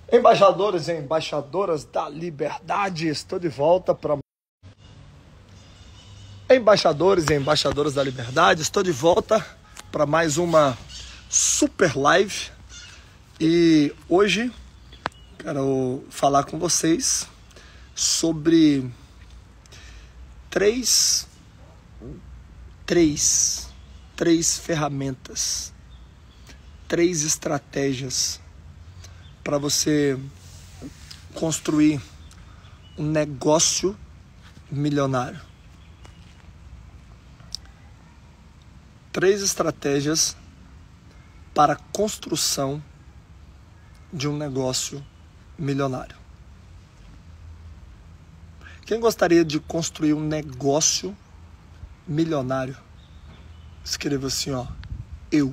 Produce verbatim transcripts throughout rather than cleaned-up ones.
Embaixadores e embaixadoras da liberdade, estou de volta para... Embaixadores e embaixadoras da liberdade, estou de volta para mais uma super live. E hoje quero falar com vocês sobre três, três, três ferramentas, três estratégias para você construir um negócio milionário. Três estratégias para a construção de um negócio milionário. Quem gostaria de construir um negócio milionário? Escreva assim, ó, eu.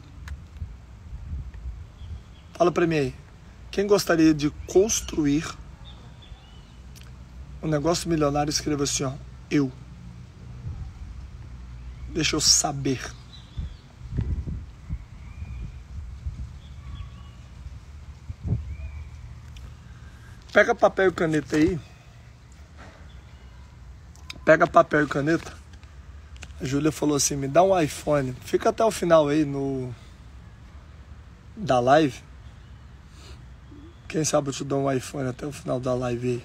Fala para mim aí. Quem gostaria de construir um negócio milionário, escreva assim, ó, eu. Deixa eu saber. Pega papel e caneta aí. Pega papel e caneta. A Júlia falou assim, me dá um iPhone. Fica até o final aí no da live. Quem sabe eu te dou um iPhone até o final da live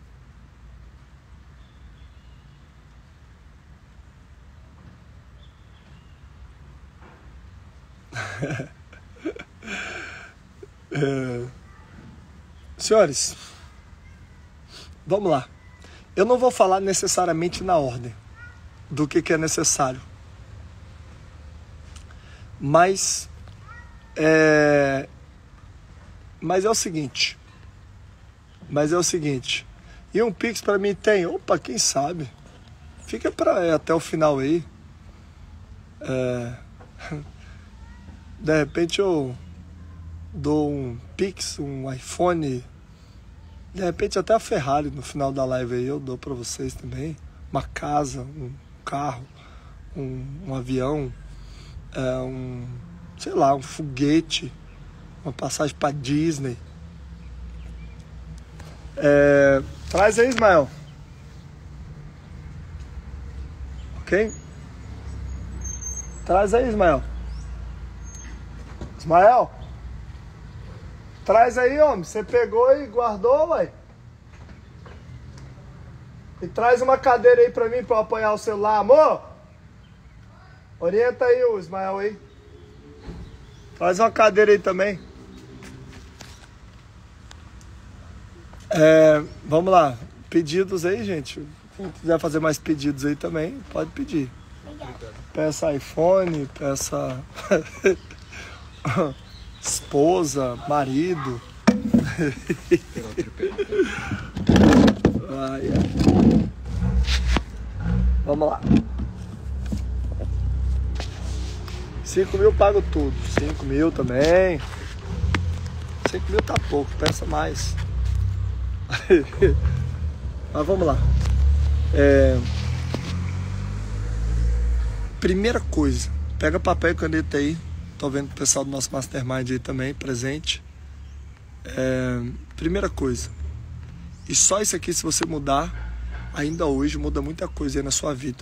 aí. é... Senhores, vamos lá. Eu não vou falar necessariamente na ordem do que, que é necessário. Mas é... Mas é o seguinte. Mas é o seguinte. E um Pix para mim tem? Opa, quem sabe? Fica pra, é, até o final aí. É... De repente eu dou um Pix, um iPhone. De repente até a Ferrari no final da live aí eu dou para vocês também. Uma casa, um carro, um, um avião, é, um, sei lá, um foguete. Uma passagem para Disney. É, traz aí, Ismael. Ok? Traz aí, Ismael. Ismael. Traz aí, homem. Você pegou e guardou, ué. E traz uma cadeira aí pra mim pra eu apoiar o celular, amor. Orienta aí o Ismael aí. Traz uma cadeira aí também. É, vamos lá, pedidos aí, gente. Se quiser fazer mais pedidos aí também, pode pedir. Obrigado. Peça iPhone, peça esposa, marido. ah, yeah. Vamos lá. Cinco mil pago tudo. Cinco mil também. Cinco mil tá pouco, peça mais. Mas vamos lá. É... Primeira coisa, pega papel e caneta aí. Tô vendo o pessoal do nosso Mastermind aí também presente. É... Primeira coisa, e só isso aqui, se você mudar, ainda hoje muda muita coisa aí na sua vida.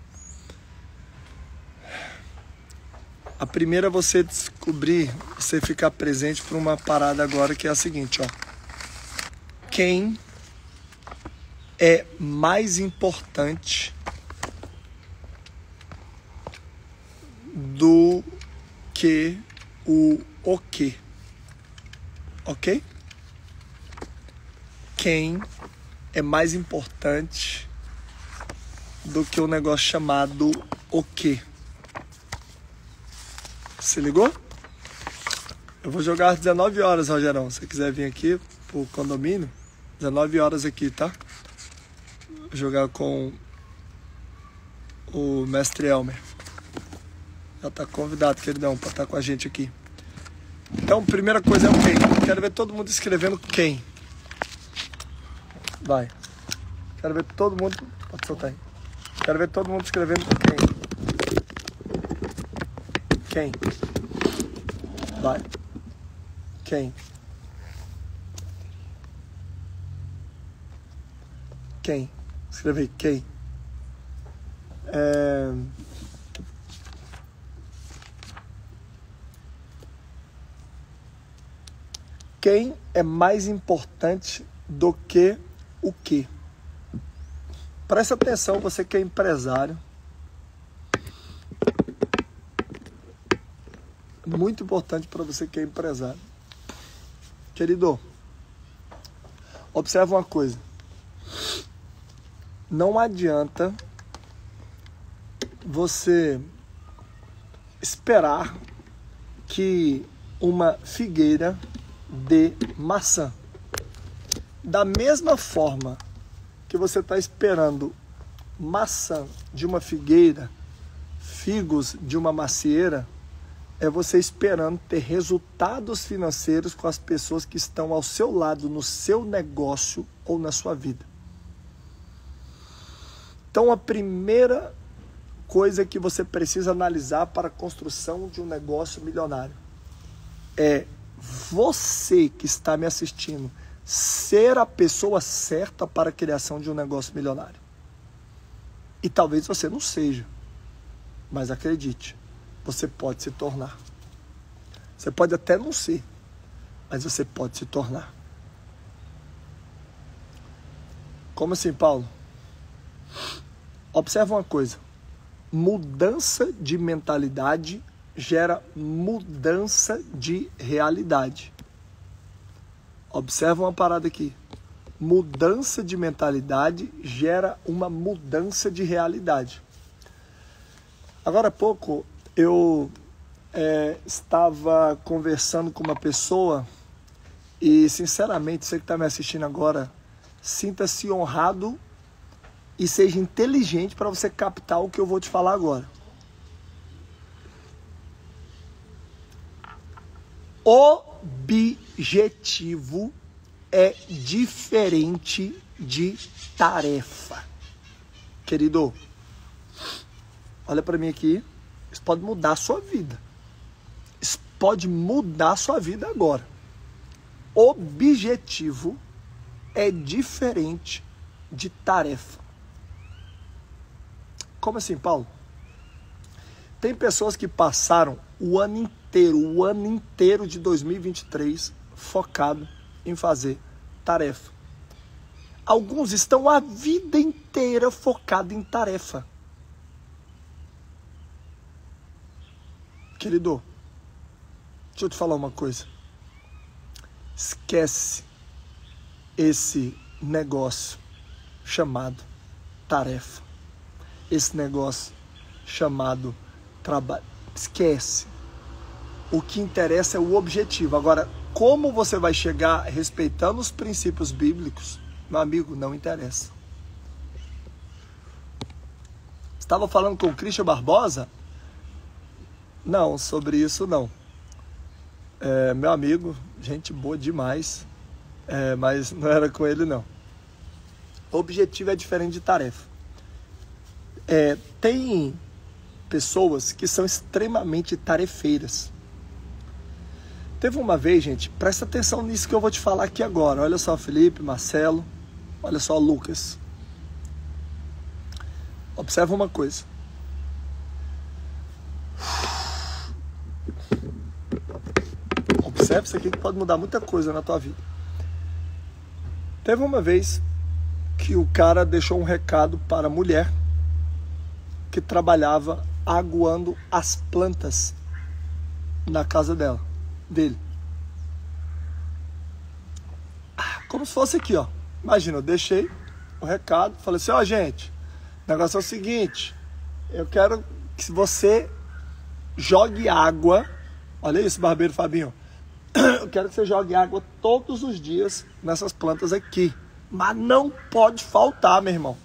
A primeira é você descobrir, você ficar presente para uma parada agora que é a seguinte, ó. Quem é mais importante do que o o quê? Ok? Quem é mais importante do que o negócio chamado o quê? Se ligou? Eu vou jogar às dezenove horas, Rogerão. Se você quiser vir aqui pro condomínio, dezenove horas aqui, tá? Vou jogar com o mestre Elmer. Já tá convidado, queridão, pra estar com a gente aqui. Então, primeira coisa é o quem. Quero ver todo mundo escrevendo quem. Vai. Quero ver todo mundo... Pode soltar aí. Quero ver todo mundo escrevendo quem. Quem? Vai. Quem? quem. Escrever quem. É... Quem é mais importante do que o que? Presta atenção, você que é empresário. Muito importante para você que é empresário. Querido, observa uma coisa. Não adianta você esperar que uma figueira dê maçã. Da mesma forma que você está esperando maçã de uma figueira, figos de uma macieira, é você esperando ter resultados financeiros com as pessoas que estão ao seu lado, no seu negócio ou na sua vida. Então, a primeira coisa que você precisa analisar para a construção de um negócio milionário é você que está me assistindo ser a pessoa certa para a criação de um negócio milionário. E talvez você não seja, mas acredite, você pode se tornar. Você pode até não ser, mas você pode se tornar. Como assim, Paulo? Observa uma coisa. Mudança de mentalidade gera mudança de realidade. Observa uma parada aqui. Mudança de mentalidade gera uma mudança de realidade. Agora há pouco eu é, estava conversando com uma pessoa e, sinceramente, você que está me assistindo agora, sinta-se honrado e seja inteligente para você captar o que eu vou te falar agora. Objetivo é diferente de tarefa. Querido, olha para mim aqui. Isso pode mudar a sua vida. Isso pode mudar a sua vida agora. Objetivo é diferente de tarefa. Como assim, Paulo? Tem pessoas que passaram o ano inteiro, o ano inteiro de dois mil e vinte e três focado em fazer tarefa. Alguns estão a vida inteira focados em tarefa. Querido, deixa eu te falar uma coisa. Esquece esse negócio chamado tarefa. Esse negócio chamado trabalho. Esquece. O que interessa é o objetivo. Agora, como você vai chegar respeitando os princípios bíblicos, meu amigo, não interessa. Estava falando com o Christian Barbosa? Não, sobre isso não. É, meu amigo, gente boa demais, é, mas não era com ele não. O objetivo é diferente de tarefa. É, tem pessoas que são extremamente tarefeiras. Teve uma vez, gente, presta atenção nisso que eu vou te falar aqui agora. Olha só, Felipe, Marcelo, olha só, Lucas. Observa uma coisa. Observe isso aqui que pode mudar muita coisa na tua vida. Teve uma vez que o cara deixou um recado para a mulher que trabalhava aguando as plantas na casa dela, dele. Como se fosse aqui, ó. Imagina, eu deixei o recado, falei assim, ó, oh, gente, o negócio é o seguinte, eu quero que você jogue água, olha isso, barbeiro Fabinho, eu quero que você jogue água todos os dias nessas plantas aqui, mas não pode faltar, meu irmão.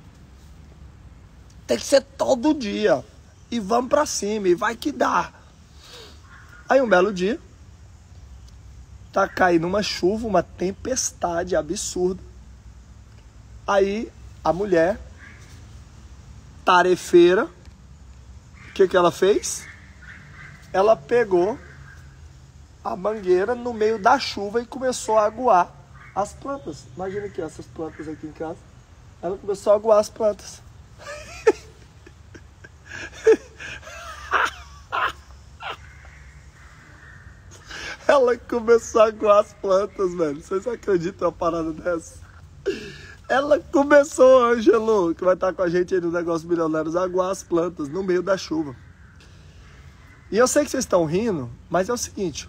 Tem que ser todo dia. E vamos pra cima, e vai que dá. Aí um belo dia, tá caindo uma chuva, uma tempestade absurda. Aí a mulher, tarefeira, o que que ela fez? Ela pegou a mangueira no meio da chuva e começou a aguar as plantas. Imagina aqui, essas plantas aqui em casa. Ela começou a aguar as plantas. Ela começou a aguar as plantas, velho. Vocês acreditam uma parada dessa? Ela começou, Ângelo, que vai estar com a gente aí no Negócios Milionários, a aguar as plantas no meio da chuva. E eu sei que vocês estão rindo, mas é o seguinte.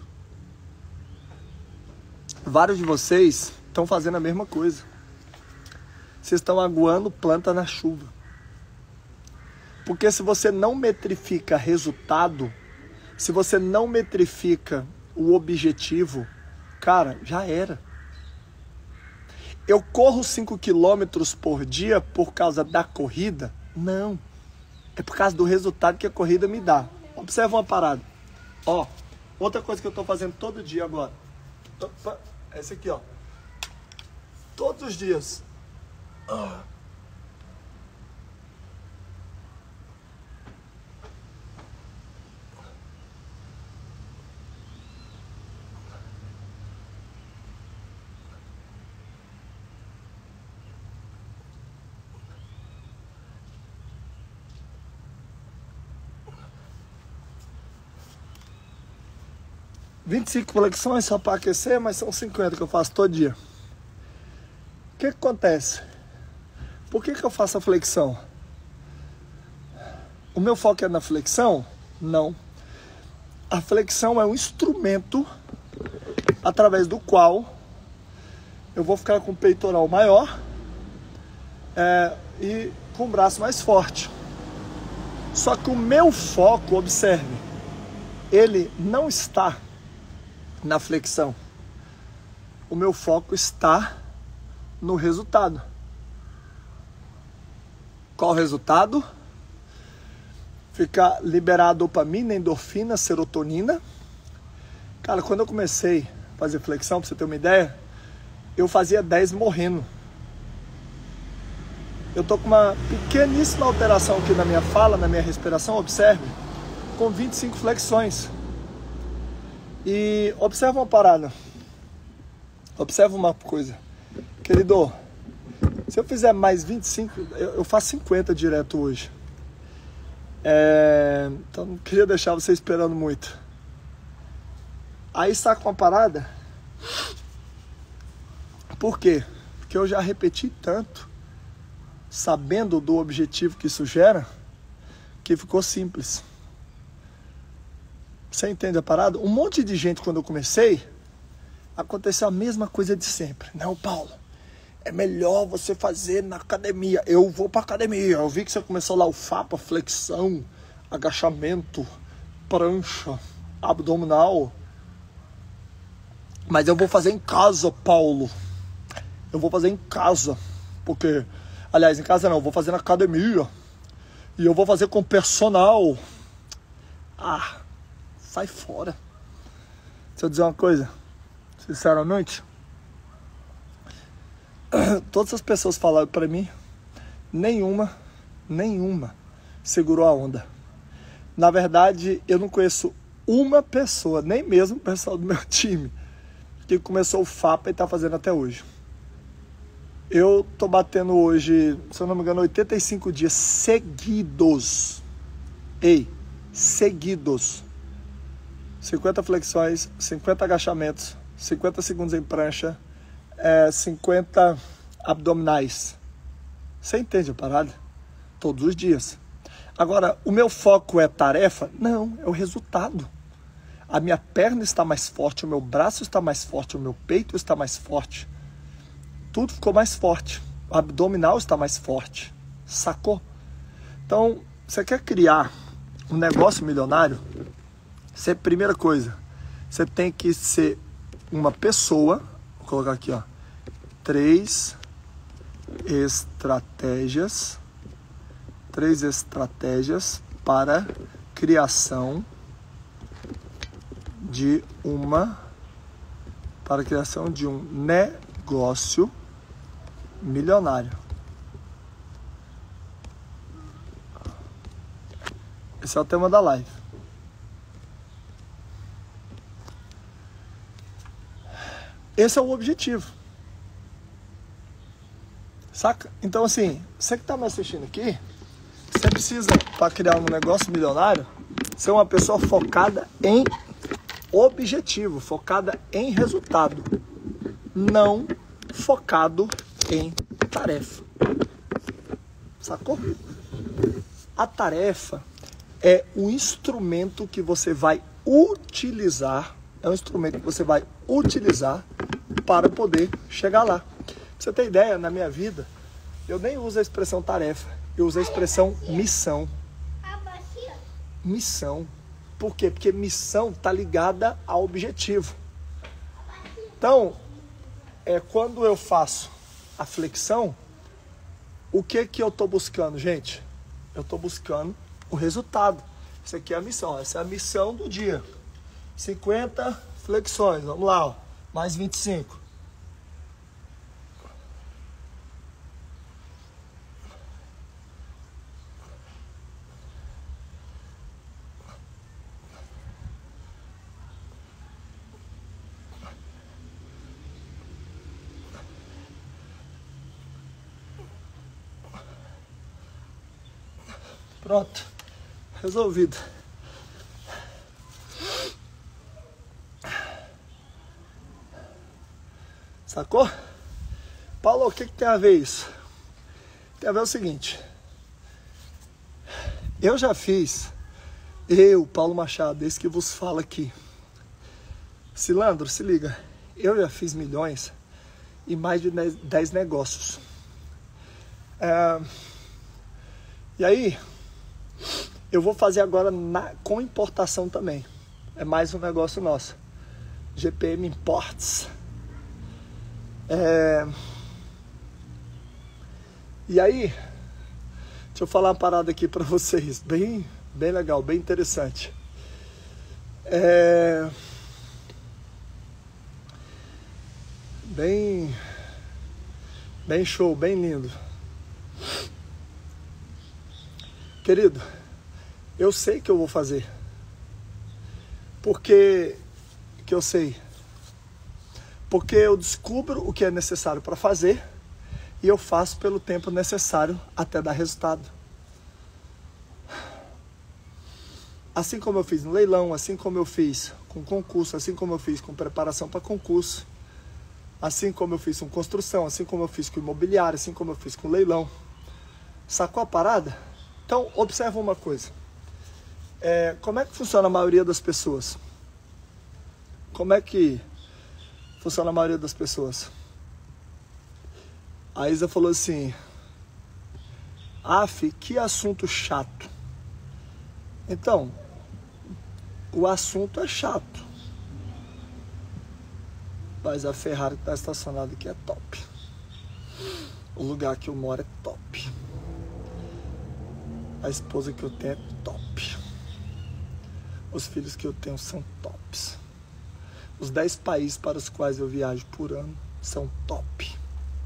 Vários de vocês estão fazendo a mesma coisa. Vocês estão aguando planta na chuva. Porque se você não metrifica resultado, se você não metrifica o objetivo, cara, já era. Eu corro cinco quilômetros por dia por causa da corrida? Não. É por causa do resultado que a corrida me dá. Observa uma parada. Ó, outra coisa que eu tô fazendo todo dia agora. Opa, essa aqui, ó. Todos os dias. Ah. vinte e cinco flexões só para aquecer, mas são cinquenta que eu faço todo dia. O que, que acontece? Por que, que eu faço a flexão? O meu foco é na flexão? Não. A flexão é um instrumento através do qual eu vou ficar com o peitoral maior é, e com o braço mais forte. Só que o meu foco, observe, ele não está na flexão. O meu foco está no resultado. Qual o resultado? Ficar liberado dopamina, endorfina, serotonina. Cara, quando eu comecei a fazer flexão, pra você ter uma ideia, eu fazia dez morrendo. Eu tô com uma pequeníssima alteração aqui na minha fala, na minha respiração, observe, com vinte e cinco flexões. E observa uma parada. Observa uma coisa. Querido, se eu fizer mais vinte e cinco, eu, eu faço cinquenta direto hoje. É, então não queria deixar você esperando muito. Aí saca uma parada. Por quê? Porque eu já repeti tanto, sabendo do objetivo que isso gera, que ficou simples. Você entende a parada? Um monte de gente, quando eu comecei, aconteceu a mesma coisa de sempre. Não, Paulo, é melhor você fazer na academia. Eu vou pra academia. Eu vi que você começou lá o FAPA, flexão, agachamento, prancha, abdominal. Mas eu vou fazer em casa, Paulo. Eu vou fazer em casa. Porque, aliás, em casa não, eu vou fazer na academia. E eu vou fazer com personal. Ah... Sai fora. Deixa eu dizer uma coisa. Sinceramente, todas as pessoas falaram pra mim, nenhuma, nenhuma segurou a onda. Na verdade, eu não conheço uma pessoa, nem mesmo o pessoal do meu time, que começou o FAPA e tá fazendo até hoje. Eu tô batendo hoje, se eu não me engano, oitenta e cinco dias seguidos. Ei, seguidos. cinquenta flexões, cinquenta agachamentos, cinquenta segundos em prancha, é, cinquenta abdominais. Você entende a parada? Todos os dias. Agora, o meu foco é tarefa? Não, é o resultado. A minha perna está mais forte, o meu braço está mais forte, o meu peito está mais forte. Tudo ficou mais forte. O abdominal está mais forte. Sacou? Então, você quer criar um negócio milionário? Você, primeira coisa, você tem que ser uma pessoa, vou colocar aqui, ó, três estratégias, três estratégias para criação de uma, para a criação de um negócio milionário. Esse é o tema da live. Esse é o objetivo. Saca? Então, assim, você que tá me assistindo aqui, você precisa, para criar um negócio milionário, ser uma pessoa focada em objetivo, focada em resultado, não focado em tarefa. Sacou? A tarefa é o instrumento que você vai utilizar, é um instrumento que você vai utilizar para poder chegar lá. Pra você ter ideia, na minha vida, eu nem uso a expressão tarefa, eu uso a expressão missão. Missão. Por quê? Porque missão está ligada ao objetivo. Então, é, quando eu faço a flexão, o que que eu estou buscando, gente? Eu estou buscando o resultado. Isso aqui é a missão. Essa é a missão do dia. cinquenta flexões. Vamos lá, ó. Mais vinte e cinco. Pronto, resolvido. Sacou? Paulo, o que, que tem a ver isso? Tem a ver o seguinte. Eu já fiz, eu, Paulo Machado, esse que vos fala aqui. Cilandro, se liga. Eu já fiz milhões e mais de dez negócios. É, e aí... eu vou fazer agora na, com importação também. É mais um negócio nosso. G P M Imports. É... E aí, deixa eu falar uma parada aqui para vocês. Bem, bem legal, bem interessante. É... Bem, bem show, bem lindo. Querido, eu sei que eu vou fazer. Por que que eu sei? Porque eu descubro o que é necessário para fazer e eu faço pelo tempo necessário até dar resultado. Assim como eu fiz no leilão, assim como eu fiz com concurso, assim como eu fiz com preparação para concurso, assim como eu fiz com construção, assim como eu fiz com imobiliário, assim como eu fiz com leilão. Sacou a parada? Então, observa uma coisa. É, como é que funciona a maioria das pessoas? Como é que funciona a maioria das pessoas? A Isa falou assim: Af, que assunto chato. Então, o assunto é chato. Mas a Ferrari que está estacionada aqui é top. O lugar que eu moro é top. A esposa que eu tenho é top. Os filhos que eu tenho são tops. Os dez países para os quais eu viajo por ano são top.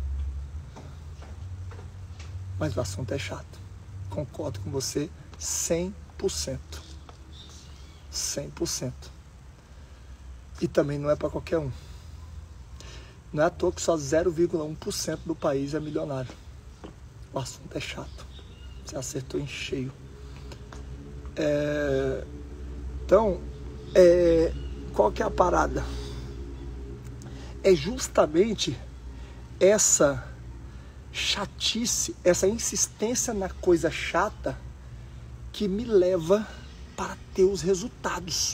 Mas o assunto é chato. Concordo com você cem por cento. cem por cento. E também não é para qualquer um. Não é à toa que só zero vírgula um por cento do país é milionário. O assunto é chato. Você acertou em cheio. É... Então, é... qual que é a parada? É justamente essa chatice, essa insistência na coisa chata que me leva para ter os resultados.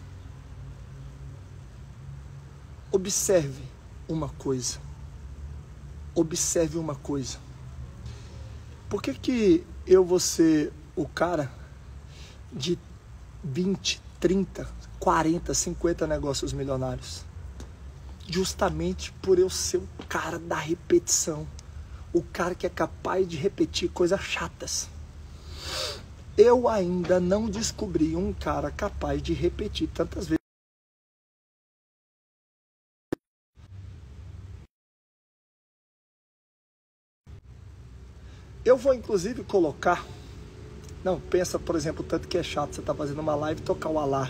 Observe uma coisa. Observe uma coisa. Por que que eu vou ser o cara de vinte, trinta, quarenta, cinquenta negócios milionários? Justamente por eu ser o cara da repetição. O cara que é capaz de repetir coisas chatas. Eu ainda não descobri um cara capaz de repetir tantas vezes. Eu vou inclusive colocar... Não, pensa, por exemplo, o tanto que é chato você tá fazendo uma live e tocar o alarme.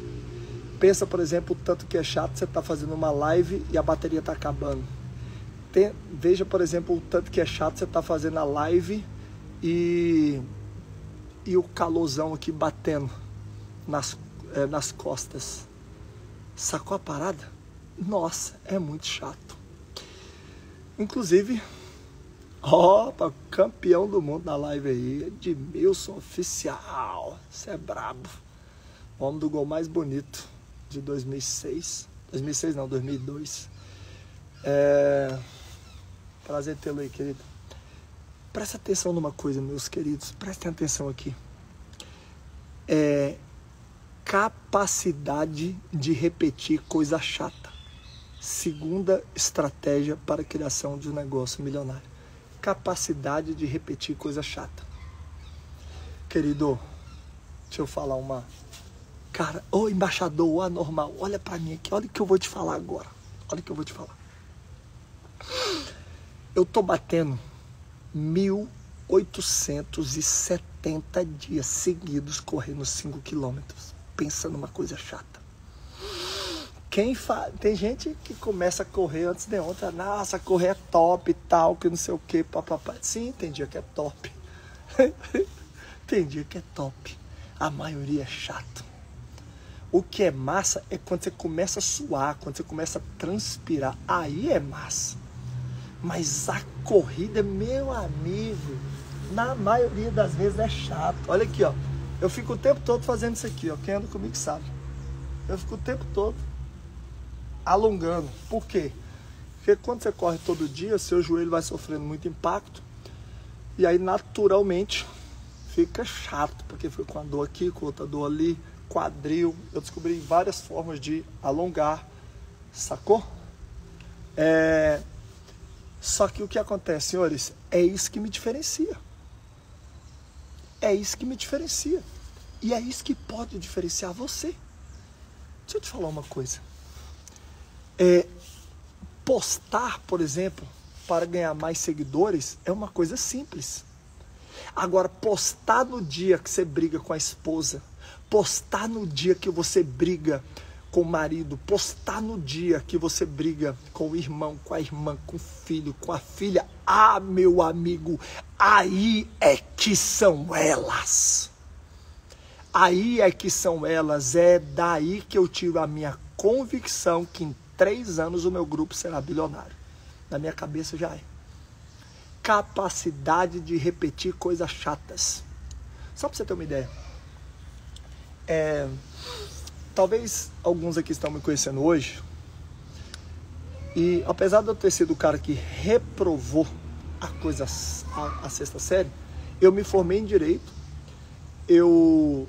Pensa, por exemplo, o tanto que é chato você tá fazendo uma live e a bateria tá acabando. Tem, veja, por exemplo, o tanto que é chato você tá fazendo a live e, e o calorzão aqui batendo nas, é, nas costas. Sacou a parada? Nossa, é muito chato. Inclusive, opa, campeão do mundo na live aí, Edmilson Oficial. Você é brabo. O homem do gol mais bonito de dois mil e seis. dois mil e seis não, dois mil e dois. É... Prazer tê-lo aí, querido. Presta atenção numa coisa, meus queridos. Prestem atenção aqui. É... Capacidade de repetir coisa chata. Segunda estratégia para a criação de um negócio milionário. Capacidade de repetir coisa chata. Querido, deixa eu falar uma... Cara, ô embaixador, ô anormal, olha pra mim aqui, olha o que eu vou te falar agora. Olha o que eu vou te falar. Eu tô batendo mil oitocentos e setenta dias seguidos correndo cinco quilômetros. Pensa numa coisa chata. Quem fa... Tem gente que começa a correr antes de ontem. Nossa, correr é top e tal, que não sei o que, papapá. Sim, tem dia que é top. Tem dia que é top. A maioria é chato. O que é massa é quando você começa a suar, quando você começa a transpirar. Aí é massa. Mas a corrida, meu amigo, na maioria das vezes é chato. Olha aqui, ó. Eu fico o tempo todo fazendo isso aqui, ó. Quem anda comigo sabe. Eu fico o tempo todo alongando. Por quê? Porque quando você corre todo dia, seu joelho vai sofrendo muito impacto. E aí, naturalmente, fica chato. Porque fica com a dor aqui, com outra dor ali, quadril. Eu descobri várias formas de alongar. Sacou? É... Só que o que acontece, senhores, é isso que me diferencia. É isso que me diferencia. E é isso que pode diferenciar você. Deixa eu te falar uma coisa. É, postar, por exemplo, para ganhar mais seguidores é uma coisa simples. Agora, postar no dia que você briga com a esposa, postar no dia que você briga com o marido, postar no dia que você briga com o irmão, com a irmã, com o filho, com a filha, ah, meu amigo, aí é que são elas. Aí é que são elas, é daí que eu tiro a minha convicção que em três anos o meu grupo será bilionário. Na minha cabeça já é. Capacidade de repetir coisas chatas. Só para você ter uma ideia. É, talvez alguns aqui estão me conhecendo hoje. E apesar de eu ter sido o cara que reprovou a coisa, a, a sexta série, eu me formei em Direito. Eu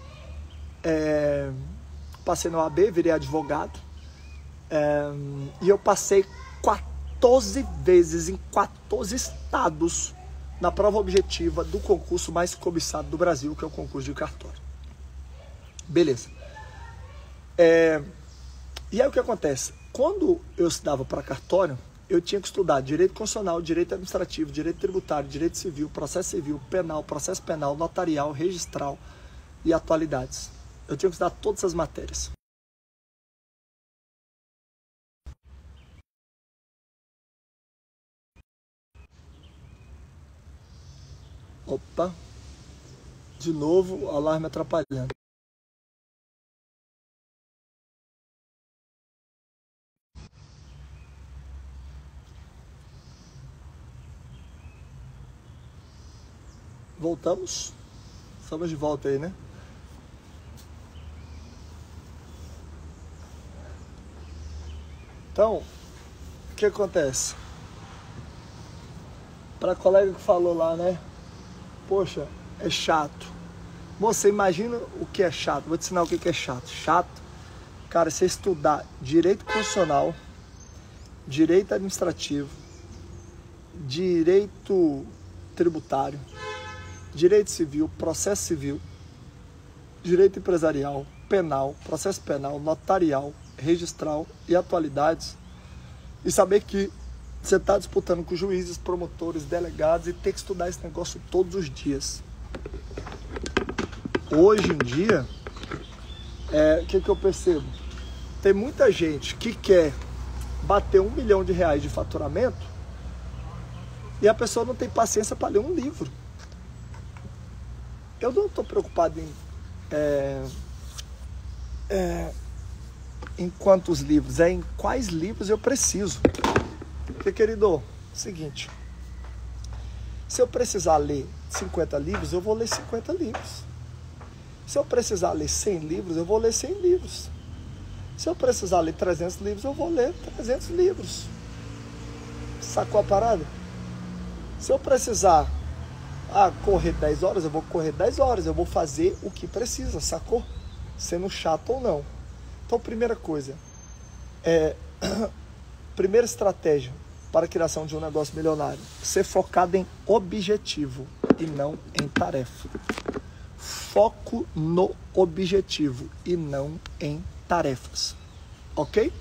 é, passei no O A B, virei advogado. É, e eu passei quatorze vezes em quatorze estados na prova objetiva do concurso mais cobiçado do Brasil, que é o concurso de cartório. Beleza. É, e aí o que acontece? Quando eu estudava para cartório, eu tinha que estudar direito constitucional, direito administrativo, direito tributário, direito civil, processo civil, penal, processo penal, notarial, registral e atualidades. Eu tinha que estudar todas essas matérias. Opa, de novo o alarme atrapalhando. Voltamos? Estamos de volta aí, né? Então, o que acontece? Para a colega que falou lá, né? Poxa, é chato. Você imagina o que é chato. Vou te ensinar o que é chato. Chato, cara, você estudar direito constitucional, direito administrativo, direito tributário, direito civil, processo civil, direito empresarial, penal, processo penal, notarial, registral e atualidades, e saber que você está disputando com juízes, promotores, delegados e ter que estudar esse negócio todos os dias. Hoje em dia, é, o que, que eu percebo? Tem muita gente que quer bater um milhão de reais de faturamento e a pessoa não tem paciência para ler um livro. Eu não estou preocupado em, é, é, em quantos livros, é em quais livros eu preciso. Porque, querido, seguinte, se eu precisar ler cinquenta livros, eu vou ler cinquenta livros. Se eu precisar ler cem livros, eu vou ler cem livros. Se eu precisar ler trezentos livros, eu vou ler trezentos livros. Sacou a parada? Se eu precisar ah, correr dez horas, eu vou correr dez horas. Eu vou fazer o que precisa, sacou? Sendo chato ou não. Então, primeira coisa, é, primeira estratégia para a criação de um negócio milionário: ser focado em objetivo e não em tarefa. Foco no objetivo e não em tarefas. Ok?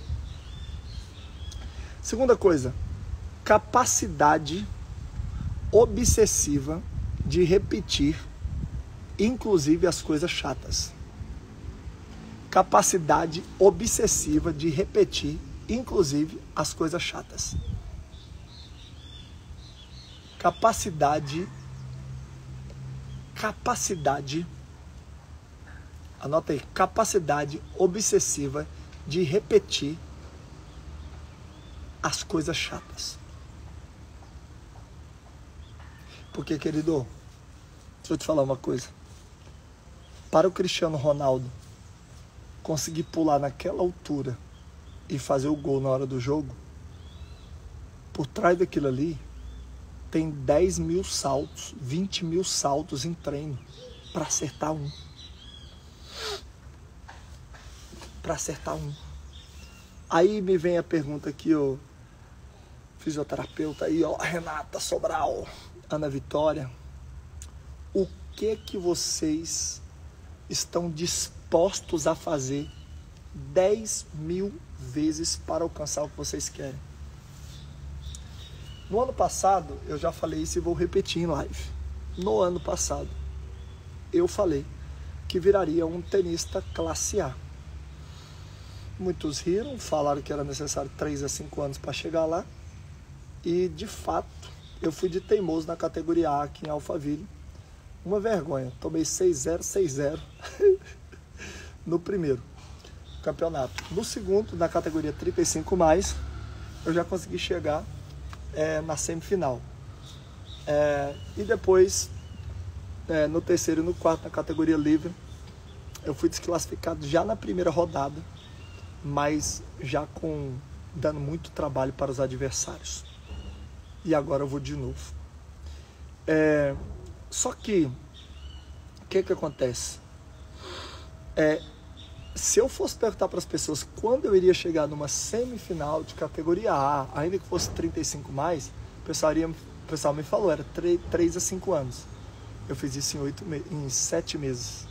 Segunda coisa, capacidade obsessiva de repetir, inclusive as coisas chatas. Capacidade obsessiva de repetir, inclusive as coisas chatas. Capacidade, capacidade, anota aí, capacidade obsessiva de repetir as coisas chatas. Porque, querido, deixa eu te falar uma coisa. Para o Cristiano Ronaldo conseguir pular naquela altura e fazer o gol na hora do jogo, por trás daquilo ali tem dez mil saltos, vinte mil saltos em treino para acertar um. Para acertar um. Aí me vem a pergunta aqui, ó, fisioterapeuta aí, ó, Renata Sobral, Ana Vitória, o que que vocês estão dispostos a fazer dez mil vezes para alcançar o que vocês querem? No ano passado, eu já falei isso e vou repetir em live. No ano passado, eu falei que viraria um tenista classe A. Muitos riram, falaram que era necessário três a cinco anos para chegar lá. E, de fato, eu fui de teimoso na categoria A aqui em Alphaville. Uma vergonha. Tomei seis a zero, seis a zero no primeiro campeonato. No segundo, na categoria trinta e cinco mais, eu já consegui chegar é, na semifinal. É, e depois, é, no terceiro e no quarto, na categoria livre, eu fui desclassificado já na primeira rodada, mas já com dando muito trabalho para os adversários. E agora eu vou de novo. É, só que, o que que acontece? É, se eu fosse perguntar para as pessoas quando eu iria chegar numa semifinal de categoria A, ainda que fosse trinta e cinco mais, o pessoal, iria, o pessoal me falou, era três a cinco anos. Eu fiz isso em, oito, em sete meses.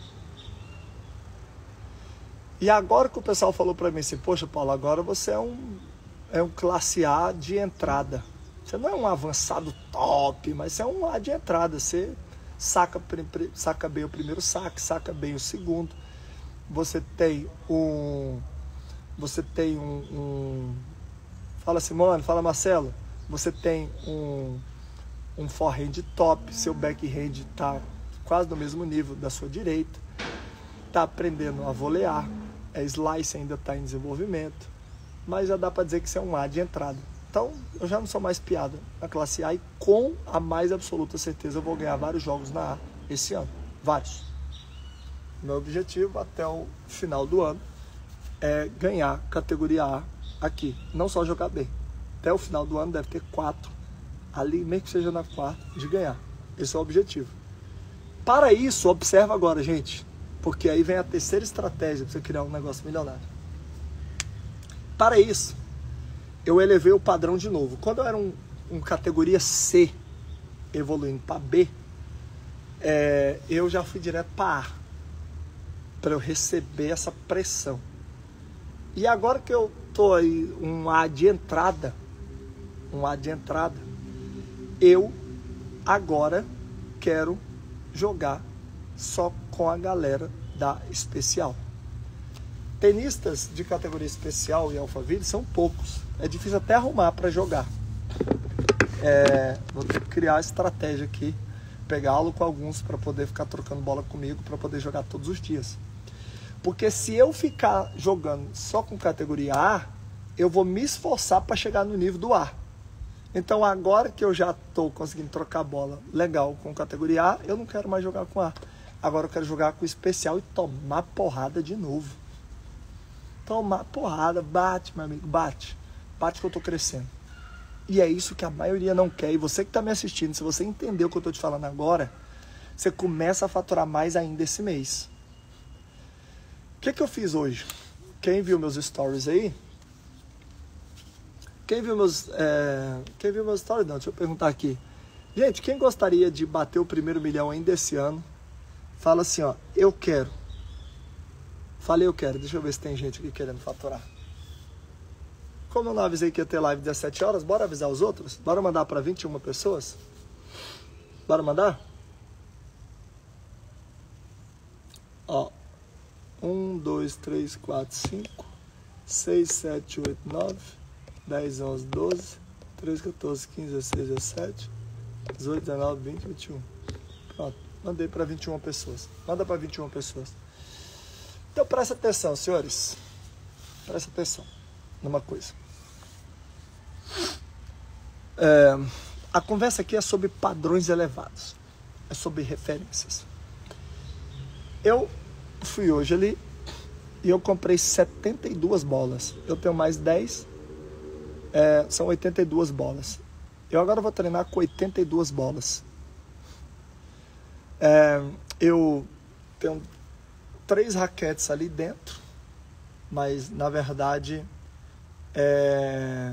E agora que o pessoal falou para mim assim, poxa, Paulo, agora você é um, é um classe A de entrada. Você não é um avançado top, mas você é um A de entrada. Você saca, saca bem o primeiro saque, saca bem o segundo. Você tem um... Você tem um... um fala, Simone, fala, Marcelo. Você tem um, um forehand top. Seu backhand está quase no mesmo nível da sua direita. Está aprendendo a volear. É slice ainda está em desenvolvimento. Mas já dá para dizer que você é um A de entrada. Então, eu já não sou mais piada na classe A e com a mais absoluta certeza eu vou ganhar vários jogos na A esse ano. Vários. Meu objetivo até o final do ano é ganhar categoria A aqui. Não só jogar bem. Até o final do ano deve ter quatro. Ali, nem que seja na quarta, de ganhar. Esse é o objetivo. Para isso, observa agora, gente. Porque aí vem a terceira estratégia para você criar um negócio milionário. Para isso, eu elevei o padrão de novo. Quando eu era um, um categoria C, evoluindo para B, é, eu já fui direto para A, para eu receber essa pressão. E agora que eu tô aí um A de entrada, um A de entrada, eu agora quero jogar só com a galera da especial. Tenistas de categoria especial e Alphaville são poucos. É difícil até arrumar para jogar. É, vou ter que criar estratégia aqui, pegá-lo com alguns para poder ficar trocando bola comigo, para poder jogar todos os dias. Porque se eu ficar jogando só com categoria A, eu vou me esforçar para chegar no nível do A. Então agora que eu já estou conseguindo trocar bola legal com categoria A, eu não quero mais jogar com A. Agora eu quero jogar com especial e tomar porrada de novo. Tomar porrada, bate, meu amigo, bate. Bate que eu estou crescendo. E é isso que a maioria não quer. E você que está me assistindo, se você entendeu o que eu estou te falando agora, você começa a faturar mais ainda esse mês. O que, que eu fiz hoje? Quem viu meus stories aí? Quem viu meus... É... Quem viu meus stories? Não, deixa eu perguntar aqui. Gente, quem gostaria de bater o primeiro milhão ainda esse ano? Fala assim, ó, eu quero. Falei eu quero. Deixa eu ver se tem gente aqui querendo faturar. Como eu não avisei que ia ter live dezessete horas, bora avisar os outros? Bora mandar para vinte e uma pessoas? Bora mandar? Ó, um, dois, três, quatro, cinco, seis, sete, oito, nove, dez, onze, doze, treze, quatorze, quinze, dezesseis, dezessete, dezoito, dezenove, vinte, vinte e um. Pronto, mandei para vinte e uma pessoas. Manda para vinte e uma pessoas. Então presta atenção, senhores. Presta atenção numa coisa. É, a conversa aqui é sobre padrões elevados. É sobre referências. Eu fui hoje ali e eu comprei setenta e duas bolas. Eu tenho mais dez, é, são oitenta e duas bolas. Eu agora vou treinar com oitenta e duas bolas. É, eu tenho três raquetes ali dentro, mas na verdade é...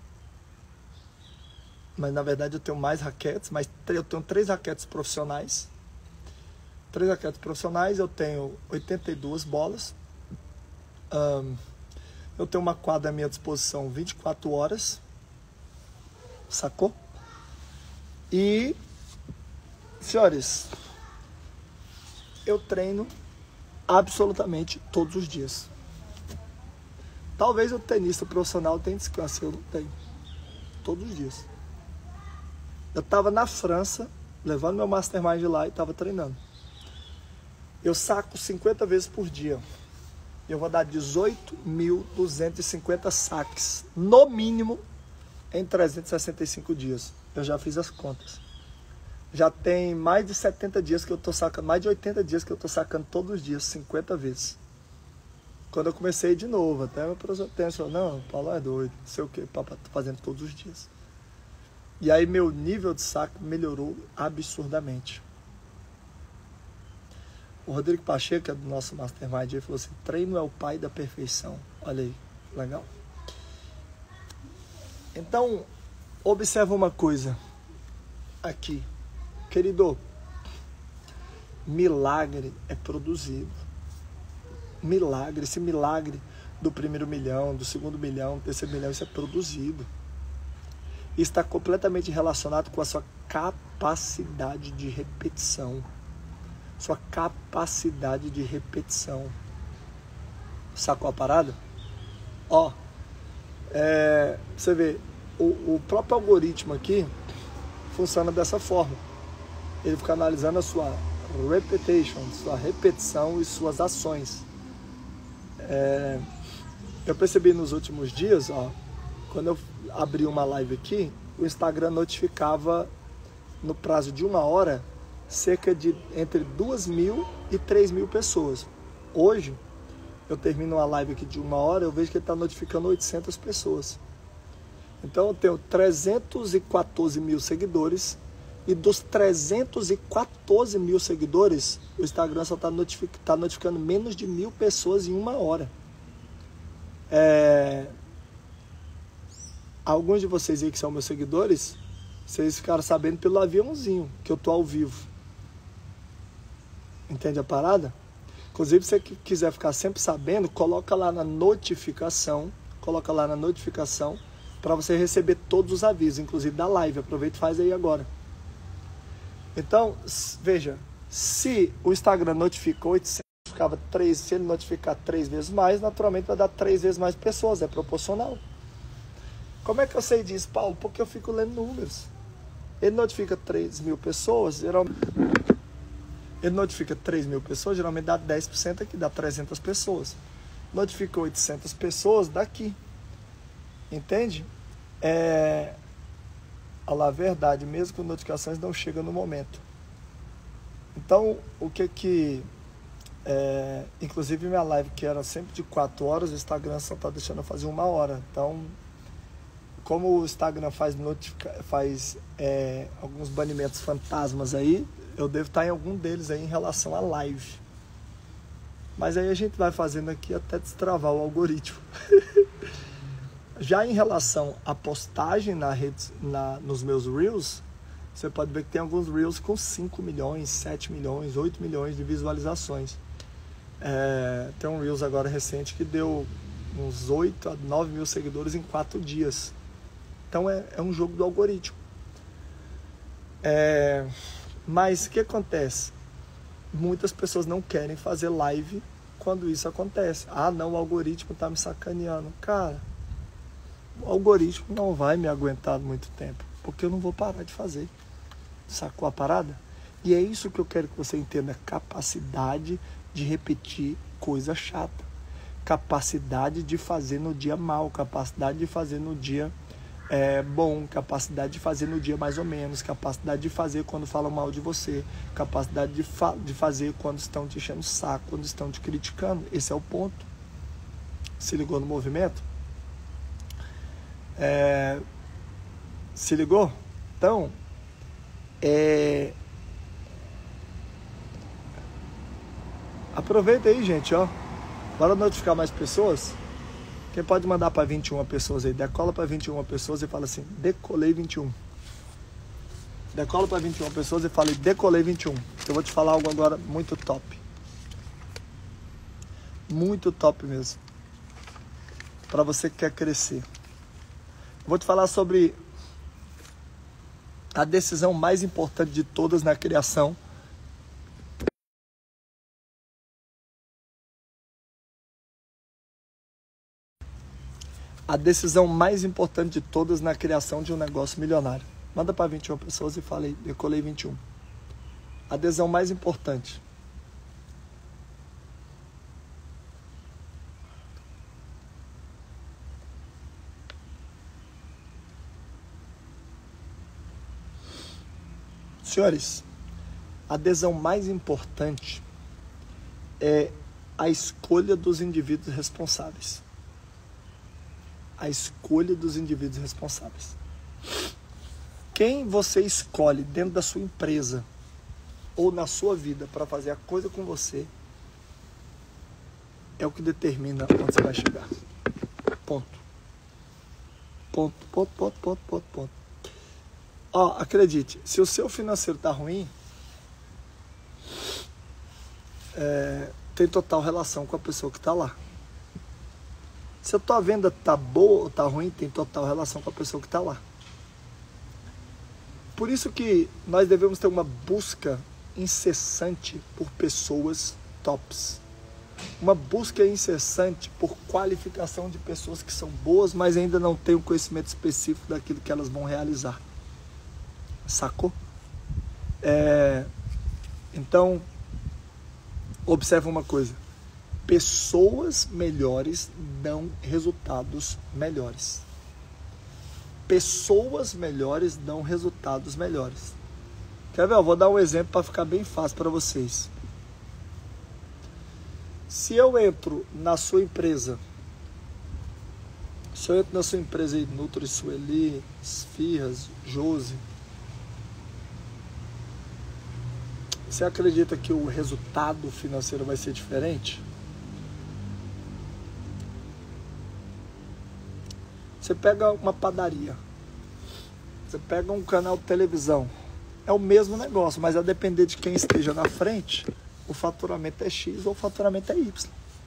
mas na verdade eu tenho mais raquetes, mas eu tenho três raquetes profissionais. Três raquetes profissionais, eu tenho oitenta e duas bolas. Um, eu tenho uma quadra à minha disposição vinte e quatro horas. Sacou? E, senhores, eu treino absolutamente todos os dias. Talvez o tenista profissional tenha descanso, eu não tenho. Todos os dias. Eu estava na França, levando meu mastermind lá e estava treinando. Eu saco cinquenta vezes por dia. Eu vou dar dezoito mil duzentos e cinquenta saques, no mínimo, em trezentos e sessenta e cinco dias. Eu já fiz as contas. Já tem mais de setenta dias que eu tô sacando, mais de oitenta dias que eu tô sacando todos os dias, cinquenta vezes. Quando eu comecei de novo, até meu professor pensou, não, o Paulo é doido, não sei o que, tô fazendo todos os dias. E aí meu nível de saque melhorou absurdamente. O Rodrigo Pacheco, que é do nosso Mastermind, ele falou assim, treino é o pai da perfeição. Olha aí, legal. Então, observa uma coisa aqui. Querido, milagre é produzido. Milagre, esse milagre do primeiro milhão, do segundo milhão, do terceiro milhão, isso é produzido. Isso está completamente relacionado com a sua capacidade de repetição. Sua capacidade de repetição. Sacou a parada? Ó, é, você vê, o, o próprio algoritmo aqui funciona dessa forma. Ele fica analisando a sua repetition, sua repetição e suas ações. É, eu percebi nos últimos dias, ó, quando eu abri uma live aqui, o Instagram notificava no prazo de uma hora cerca de entre duas mil e três mil pessoas. Hoje, eu termino uma live aqui de uma hora, eu vejo que ele está notificando oitocentas pessoas. Então eu tenho trezentos e quatorze mil seguidores e dos trezentos e quatorze mil seguidores, o Instagram só está notific, tá notificando menos de mil pessoas em uma hora. É... Alguns de vocês aí que são meus seguidores, vocês ficaram sabendo pelo aviãozinho que eu tô ao vivo. Entende a parada? Inclusive, se você quiser ficar sempre sabendo, coloca lá na notificação, coloca lá na notificação para você receber todos os avisos, inclusive da live. Aproveita e faz aí agora. Então, veja, se o Instagram notificou oitocentos, notificava três, se ele notificar três vezes mais, naturalmente vai dar três vezes mais pessoas, é proporcional. Como é que eu sei disso, Paulo? Porque eu fico lendo números. Ele notifica três mil pessoas, geralmente... Ele notifica três mil pessoas, geralmente dá dez por cento aqui, dá trezentas pessoas. Notifica oitocentas pessoas, daqui. Entende? É... Olha lá, a verdade, mesmo com notificações não chega no momento. Então, o que que... É... Inclusive minha live, que era sempre de quatro horas, o Instagram só está deixando eu fazer uma hora. Então... Como o Instagram faz, notifica, faz é, alguns banimentos fantasmas aí, eu devo estar em algum deles aí em relação à live. Mas aí a gente vai fazendo aqui até destravar o algoritmo. Já em relação à postagem na rede, na, nos meus Reels, você pode ver que tem alguns Reels com cinco milhões, sete milhões, oito milhões de visualizações. É, tem um Reels agora recente que deu uns oito a nove mil seguidores em quatro dias. Então é, é um jogo do algoritmo. É, mas o que acontece? Muitas pessoas não querem fazer live quando isso acontece. Ah, não, o algoritmo está me sacaneando. Cara, o algoritmo não vai me aguentar muito tempo, porque eu não vou parar de fazer. Sacou a parada? E é isso que eu quero que você entenda. Capacidade de repetir coisa chata. Capacidade de fazer no dia mal. Capacidade de fazer no dia... É bom, capacidade de fazer no dia mais ou menos, capacidade de fazer quando falam mal de você, capacidade de, fa de fazer quando estão te enchendo o saco, quando estão te criticando. Esse é o ponto. Se ligou no movimento? É... Se ligou? Então, é... aproveita aí, gente, ó. Bora notificar mais pessoas. Quem pode mandar para vinte e uma pessoas aí? Decola para vinte e uma pessoas e fala assim, decolei vinte e um. Decola para vinte e uma pessoas e fala, decolei vinte e um. Eu vou te falar algo agora muito top. Muito top mesmo. Para você que quer crescer. Eu vou te falar sobre a decisão mais importante de todas na criação. A decisão mais importante de todas na criação de um negócio milionário. Manda para vinte e uma pessoas e fala aí, decolei vinte e um. A decisão mais importante. Senhores, a decisão mais importante é a escolha dos indivíduos responsáveis. A escolha dos indivíduos responsáveis. Quem você escolhe dentro da sua empresa ou na sua vida para fazer a coisa com você é o que determina onde você vai chegar. Ponto. Ponto, ponto, ponto, ponto, ponto, ponto. Ó, acredite, se o seu financeiro tá ruim, é, tem total relação com a pessoa que está lá. Se a tua venda tá boa ou tá ruim, tem total relação com a pessoa que está lá. Por isso que nós devemos ter uma busca incessante por pessoas tops. Uma busca incessante por qualificação de pessoas que são boas, mas ainda não têm o conhecimento específico daquilo que elas vão realizar. Sacou? É... Então, observa uma coisa. Pessoas melhores dão resultados melhores. Pessoas melhores dão resultados melhores. Quer ver? Eu vou dar um exemplo para ficar bem fácil para vocês. Se eu entro na sua empresa, se eu entro na sua empresa aí, Nutri, Sueli, Esfirras, Josi, você acredita que o resultado financeiro vai ser diferente? Você pega uma padaria, você pega um canal de televisão, é o mesmo negócio, mas a depender de quem esteja na frente, o faturamento é X ou o faturamento é Y.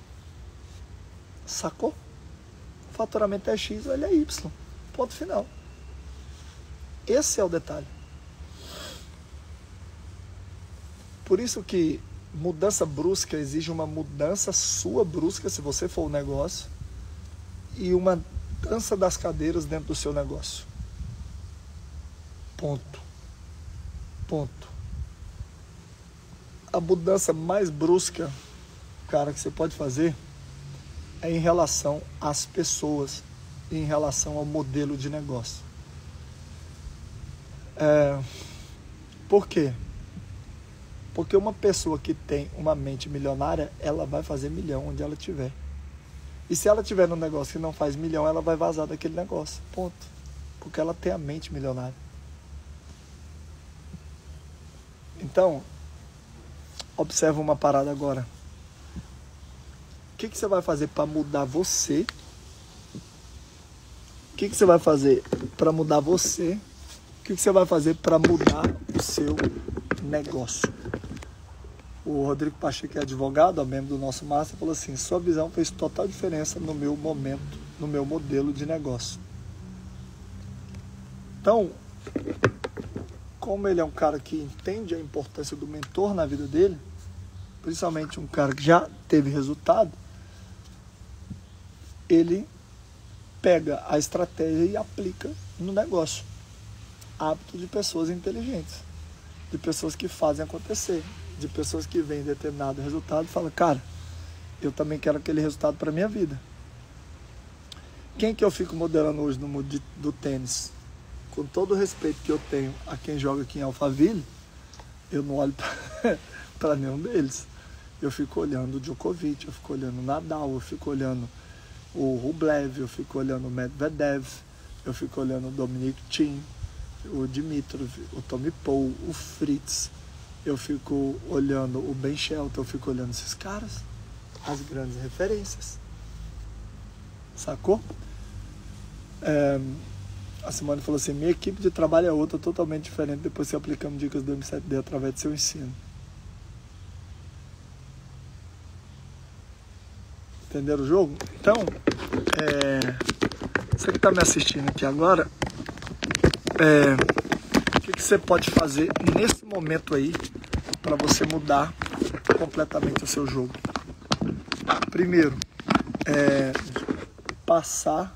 Sacou? O faturamento é X ou ele é Y. Ponto final. Esse é o detalhe. Por isso que mudança brusca exige uma mudança sua brusca, se você for o negócio, e uma dança das cadeiras dentro do seu negócio. Ponto. Ponto. A mudança mais brusca, cara, que você pode fazer é em relação às pessoas, em relação ao modelo de negócio. É, por quê? Porque uma pessoa que tem uma mente milionária, ela vai fazer milhão onde ela estiver. E se ela estiver num negócio que não faz milhão, ela vai vazar daquele negócio. Ponto. Porque ela tem a mente milionária. Então, observa uma parada agora. O que, que você vai fazer para mudar você? O que, que você vai fazer para mudar você? O que, que você vai fazer para mudar o seu negócio? O Rodrigo Pacheco, que é advogado, membro do nosso Master, falou assim: sua visão fez total diferença no meu momento, no meu modelo de negócio. Então, como ele é um cara que entende a importância do mentor na vida dele, principalmente um cara que já teve resultado, ele pega a estratégia e aplica no negócio. Hábito de pessoas inteligentes, de pessoas que fazem acontecer, de pessoas que veem determinado resultado e falam: cara, eu também quero aquele resultado para a minha vida. Quem que eu fico modelando hoje no mundo de, do tênis? Com todo o respeito que eu tenho a quem joga aqui em Alphaville, eu não olho para nenhum deles. Eu fico olhando o Djokovic, eu fico olhando o Nadal, eu fico olhando o Rublev, eu fico olhando o Medvedev, eu fico olhando o Dominic Thiem, o Dimitrov, o Tommy Paul, o Fritz, eu fico olhando o Ben Shelton, eu fico olhando esses caras, as grandes referências. Sacou? É, a Simone falou assim: minha equipe de trabalho é outra, totalmente diferente depois que aplicamos dicas do M sete D através do seu ensino. Entenderam o jogo? Então, é, você que está me assistindo aqui agora, é, o que, que você pode fazer nesse momento aí para você mudar completamente o seu jogo? Primeiro, é, passar,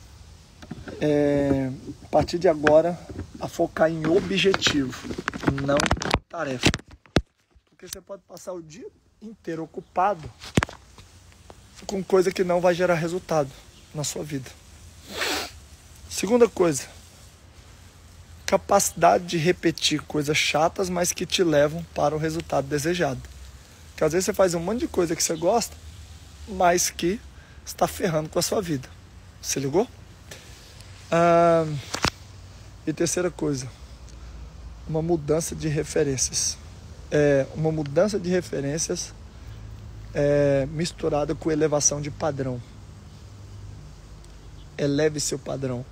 é, a partir de agora, a focar em objetivo, não tarefa. Porque você pode passar o dia inteiro ocupado com coisa que não vai gerar resultado na sua vida. Segunda coisa, capacidade de repetir coisas chatas, mas que te levam para o resultado desejado. Porque às vezes você faz um monte de coisa que você gosta, mas que está ferrando com a sua vida. Se ligou? Ah, e terceira coisa, uma mudança de referências. É, uma mudança de referências é, misturada com elevação de padrão. Eleve seu padrão.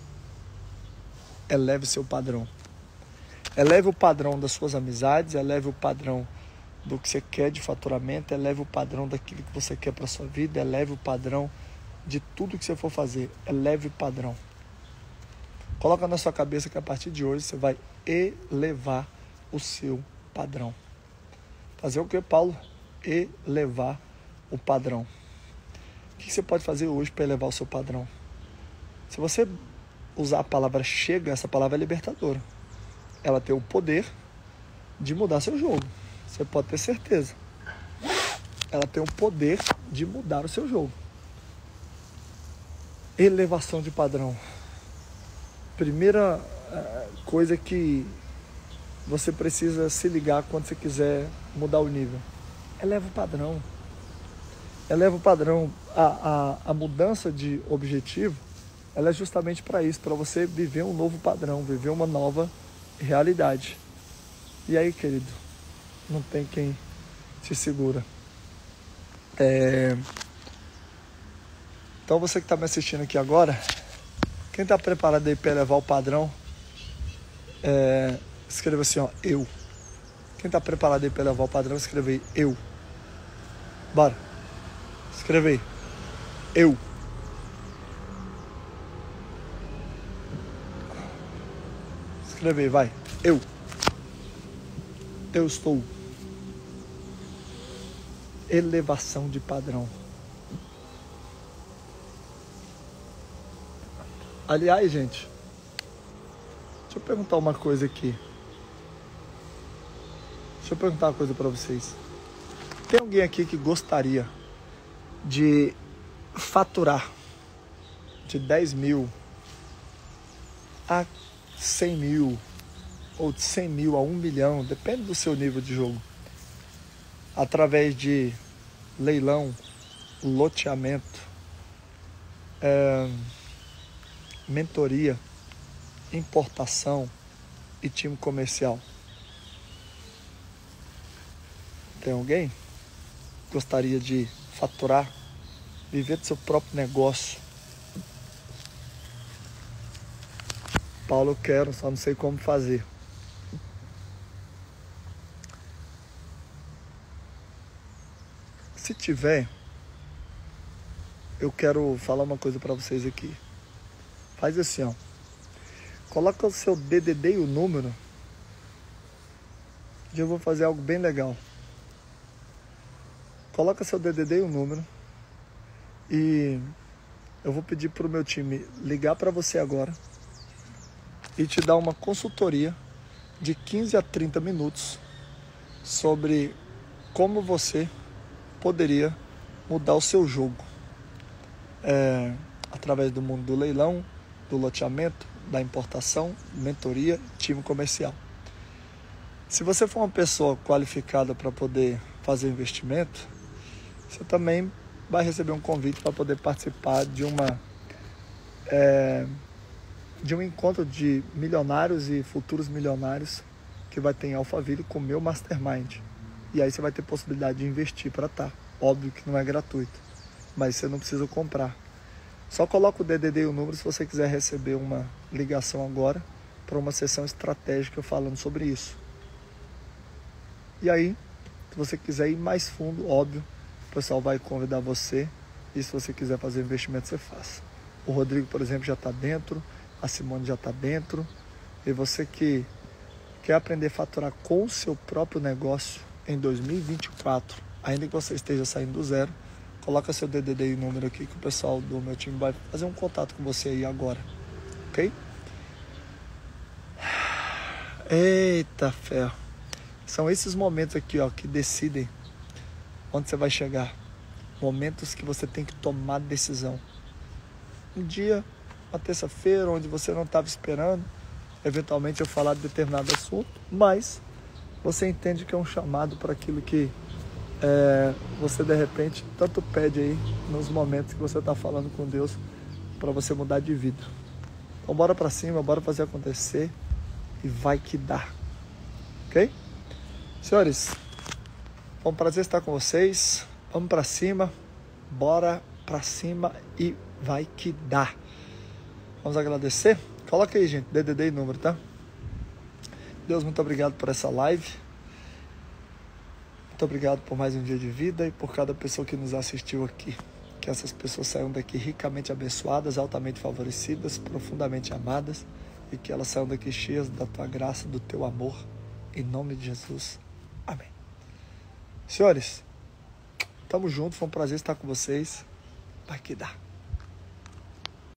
Eleve seu padrão. Eleve o padrão das suas amizades, eleve o padrão do que você quer de faturamento, eleve o padrão daquilo que você quer para sua vida, eleve o padrão de tudo que você for fazer, eleve o padrão. Coloca na sua cabeça que a partir de hoje você vai elevar o seu padrão. Fazer o que, Paulo? Elevar o padrão. O que você pode fazer hoje para elevar o seu padrão? Se você usar a palavra chega, essa palavra é libertadora. Ela tem o poder de mudar seu jogo. Você pode ter certeza. Ela tem o poder de mudar o seu jogo. Elevação de padrão. Primeira uh, coisa que você precisa se ligar quando você quiser mudar o nível. Eleva o padrão. Eleva o padrão. A, a, a mudança de objetivo, ela é justamente para isso, para você viver um novo padrão, viver uma nova realidade. E aí, querido, não tem quem te segura. É... Então, você que está me assistindo aqui agora, quem está preparado aí para elevar o padrão, é... escreva assim, ó, eu. Quem está preparado aí para elevar o padrão, escreva aí, eu. Bora. Escreva aí, eu. Escreve aí, vai. Eu. Eu estou elevação de padrão. Aliás, gente, deixa eu perguntar uma coisa aqui. Deixa eu perguntar uma coisa para vocês. Tem alguém aqui que gostaria de faturar de dez mil a cem mil, ou de cem mil a um milhão, depende do seu nível de jogo, através de leilão, loteamento, é, mentoria, importação e time comercial? Tem alguém que gostaria de faturar, viver do seu próprio negócio? Paulo, eu quero, só não sei como fazer. Se tiver, eu quero falar uma coisa para vocês aqui. Faz assim, ó. Coloca o seu D D D e o número. E eu vou fazer algo bem legal. Coloca seu D D D e o número. E eu vou pedir para o meu time ligar para você agora e te dar uma consultoria de quinze a trinta minutos sobre como você poderia mudar o seu jogo é, através do mundo do leilão, do loteamento, da importação, mentoria, time comercial. Se você for uma pessoa qualificada para poder fazer investimento, você também vai receber um convite para poder participar de uma é, de um encontro de milionários e futuros milionários que vai ter em Alphaville com o meu Mastermind. E aí você vai ter possibilidade de investir para estar. Óbvio que não é gratuito, mas você não precisa comprar. Só coloca o D D D e o número se você quiser receber uma ligação agora para uma sessão estratégica falando sobre isso. E aí, se você quiser ir mais fundo, óbvio, o pessoal vai convidar você. E se você quiser fazer investimento, você faça. O Rodrigo, por exemplo, já está dentro. A Simone já está dentro. E você que quer aprender a faturar com o seu próprio negócio em dois mil e vinte e quatro, ainda que você esteja saindo do zero, coloca seu D D D e número aqui que o pessoal do meu time vai fazer um contato com você aí agora. Ok? Eita ferro. São esses momentos aqui, ó, que decidem onde você vai chegar. Momentos que você tem que tomar decisão. Um dia, uma terça-feira, onde você não estava esperando, eventualmente eu falar de determinado assunto, mas você entende que é um chamado para aquilo que é, você de repente tanto pede aí nos momentos que você está falando com Deus para você mudar de vida. Então bora para cima, bora fazer acontecer e vai que dá. Ok? Senhores, foi um prazer estar com vocês. Vamos para cima, bora para cima e vai que dá. Vamos agradecer? Coloca aí, gente, D D D e número, tá? Deus, muito obrigado por essa live. Muito obrigado por mais um dia de vida e por cada pessoa que nos assistiu aqui. Que essas pessoas saiam daqui ricamente abençoadas, altamente favorecidas, profundamente amadas e que elas saiam daqui cheias da tua graça, do teu amor. Em nome de Jesus. Amém. Senhores, tamo junto, foi um prazer estar com vocês. Vai que dá.